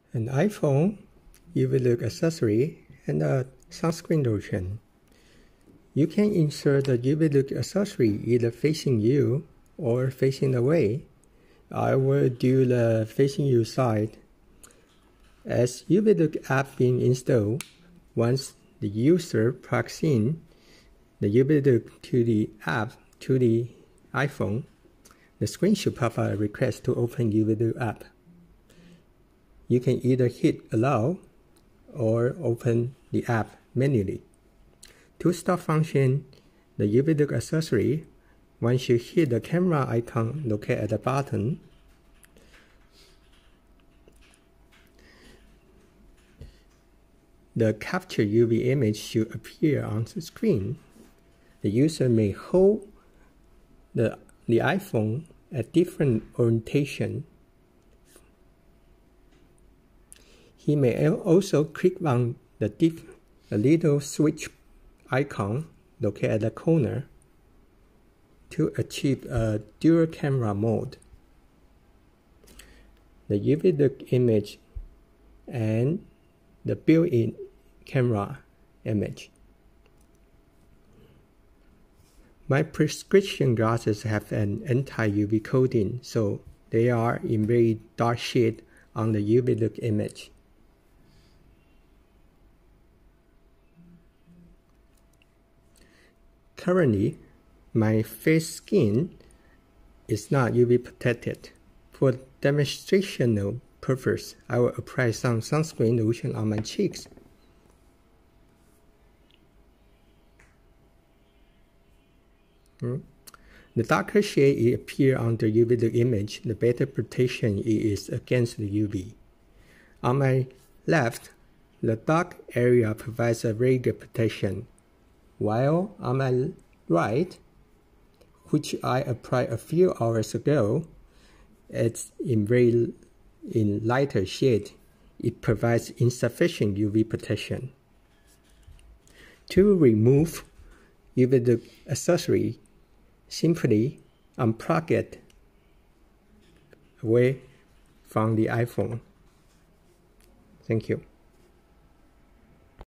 an iPhone, UVLOOK accessory, and a sunscreen lotion. You can insert the UVLOOK accessory either facing you or facing away. I will do the facing you side. As UVLOOK app being installed, once the user plugs in the UVLOOK to the app to the iPhone, the screen should pop up a request to open UVLOOK app. You can either hit allow or open the app manually. To start function the UVLOOK accessory, once you hit the camera icon located at the bottom, the captured UV image should appear on the screen. The user may hold the iPhone at different orientation. He may also click on the little switch icon located at the corner to achieve a dual camera mode. The UVLOOK image and the built-in camera image. My prescription glasses have an anti-UV coating, so they are in very dark shade on the UVLOOK image. Currently, my face skin is not UV protected. For demonstrational purpose, I will apply some sunscreen lotion on my cheeks. The darker shade it appears on the UVLOOK image, the better protection it is against the UV. On my left, the dark area provides a very good protection, while on my right, which I applied a few hours ago, it's in lighter shade. It provides insufficient UV protection. To remove UVLOOK accessory, simply unplug it away from the iPhone. Thank you.